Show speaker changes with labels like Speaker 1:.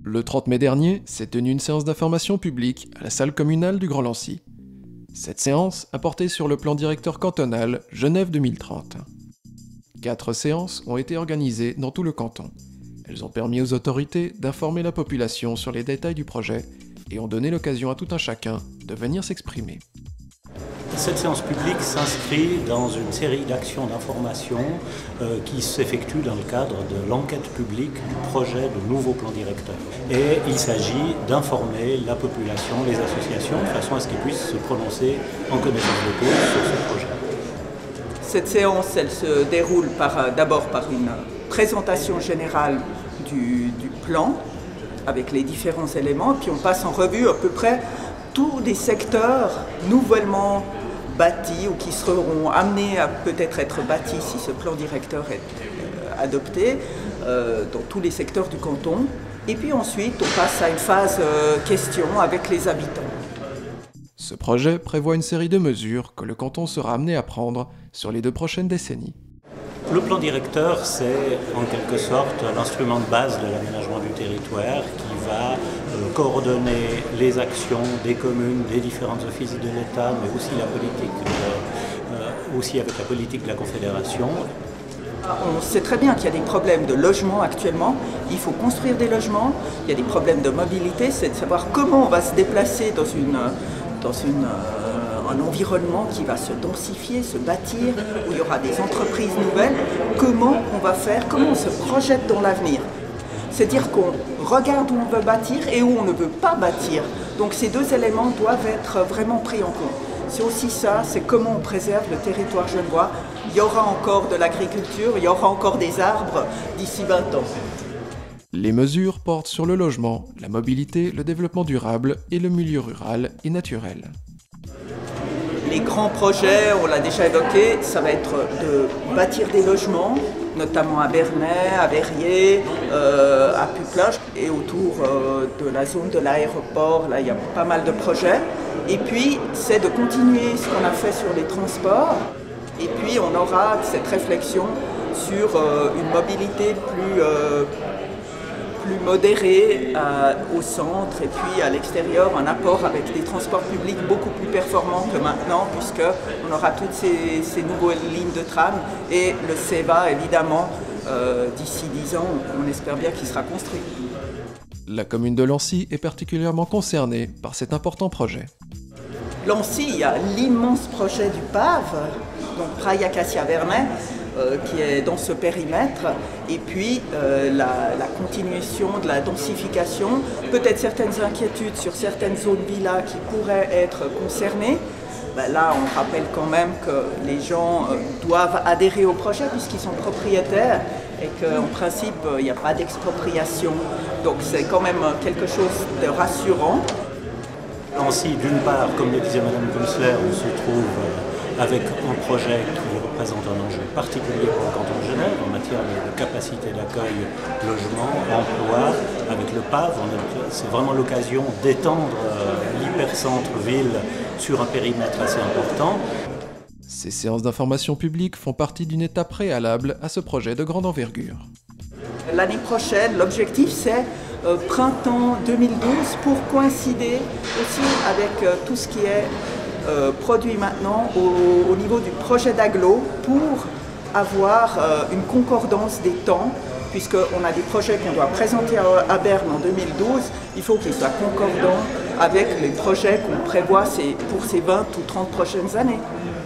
Speaker 1: Le 30 mai dernier, s'est tenue une séance d'information publique à la salle communale du Grand Lancy. Cette séance a porté sur le plan directeur cantonal Genève 2030. 4 séances ont été organisées dans tout le canton. Elles ont permis aux autorités d'informer la population sur les détails du projet et ont donné l'occasion à tout un chacun de venir s'exprimer.
Speaker 2: Cette séance publique s'inscrit dans une série d'actions d'information qui s'effectuent dans le cadre de l'enquête publique du projet de nouveau plan directeur. Et il s'agit d'informer la population, les associations, de façon à ce qu'ils puissent se prononcer en connaissance de cause sur ce projet.
Speaker 3: Cette séance, elle se déroule d'abord par une présentation générale du plan, avec les différents éléments, puis on passe en revue à peu près tous les secteurs nouvellement bâtis ou qui seront amenés à peut-être être bâtis si ce plan directeur est adopté dans tous les secteurs du canton. Et puis ensuite, on passe à une phase questions avec les habitants.
Speaker 1: Ce projet prévoit une série de mesures que le canton sera amené à prendre sur les 2 prochaines décennies.
Speaker 2: Le plan directeur, c'est en quelque sorte l'instrument de base de l'aménagement du territoire qui va coordonner les actions des communes, des différents offices de l'État, mais aussi avec la politique de la Confédération.
Speaker 3: On sait très bien qu'il y a des problèmes de logement actuellement, il faut construire des logements, il y a des problèmes de mobilité, c'est de savoir comment on va se déplacer dans un environnement qui va se densifier, se bâtir, où il y aura des entreprises nouvelles, comment on va faire, comment on se projette dans l'avenir. C'est-à-dire qu'on regarde où on veut bâtir et où on ne veut pas bâtir. Donc ces 2 éléments doivent être vraiment pris en compte. C'est aussi ça, c'est comment on préserve le territoire genevois. Il y aura encore de l'agriculture, il y aura encore des arbres d'ici 20 ans.
Speaker 1: Les mesures portent sur le logement, la mobilité, le développement durable et le milieu rural et naturel.
Speaker 3: Les grands projets, on l'a déjà évoqué, ça va être de bâtir des logements, notamment à Bernay, à Verrier, à Puplage et autour de la zone de l'aéroport. Là, il y a pas mal de projets. Et puis, c'est de continuer ce qu'on a fait sur les transports. Et puis, on aura cette réflexion sur une mobilité plus modérée au centre et puis à l'extérieur, un apport avec des transports publics beaucoup plus performants que maintenant, puisqu'on aura toutes ces nouvelles lignes de tram et le CEVA, évidemment, d'ici 10 ans, on espère bien qu'il sera construit.
Speaker 1: La commune de Lancy est particulièrement concernée par cet important projet.
Speaker 3: Lancy, il y a l'immense projet du PAV, donc Praille-Acacia-Vernay, qui est dans ce périmètre, et puis la continuation de la densification, peut-être certaines inquiétudes sur certaines zones villas qui pourraient être concernées. Là, on rappelle quand même que les gens doivent adhérer au projet puisqu'ils sont propriétaires et qu'en principe, il n'y a pas d'expropriation. Donc c'est quand même quelque chose de rassurant.
Speaker 2: Lancy, d'une part, comme le disait Mme Kunstler, on se trouve avec un projet qui représente un enjeu particulier pour le canton de Genève en matière de capacité d'accueil, logement, emploi. Avec le PAV, c'est vraiment l'occasion d'étendre l'hypercentre-ville sur un périmètre assez important.
Speaker 1: Ces séances d'information publique font partie d'une étape préalable à ce projet de grande envergure.
Speaker 3: L'année prochaine, l'objectif c'est printemps 2012 pour coïncider aussi avec tout ce qui est produit maintenant au niveau du projet d'agglo pour avoir une concordance des temps, puisqu'on a des projets qu'on doit présenter à Berne en 2012, il faut qu'ils soient concordants avec les projets qu'on prévoit pour ces 20 ou 30 prochaines années.